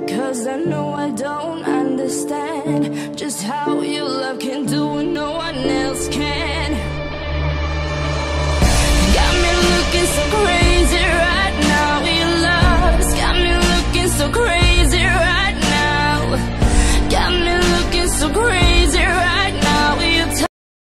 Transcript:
'cause I know I don't understand just how your love can do